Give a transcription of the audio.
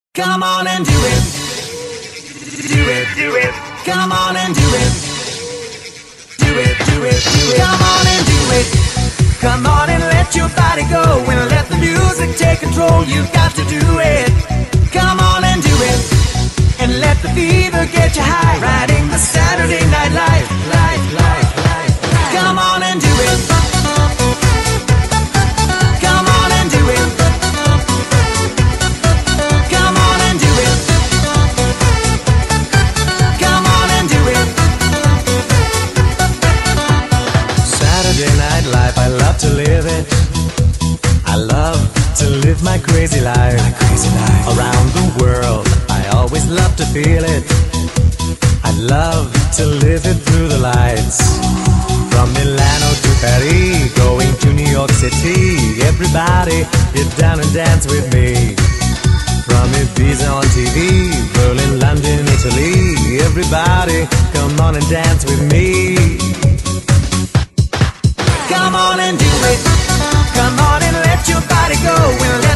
Come on and do it. Do it, do it. Come on and do it. Do it, do it, do it. Come on and do it. Come on and let your body go and let the music take control. You've got to do it. Come on and do it. And let the fever get you high. Riding the Saturday Night Live. Come on and do it. Come on and do it. Come on and do it. Come on and do it. Saturday Night Live, I love to live it. I love to live my crazy life. Around the world, I always love to feel it. I love to live it through the lights. From Milano to Paris, going to New York City. Everybody, get down and dance with me. From Ibiza on TV, Berlin, London, Italy. Everybody, come on and dance with me. Come on and do it. Come on and let your body go.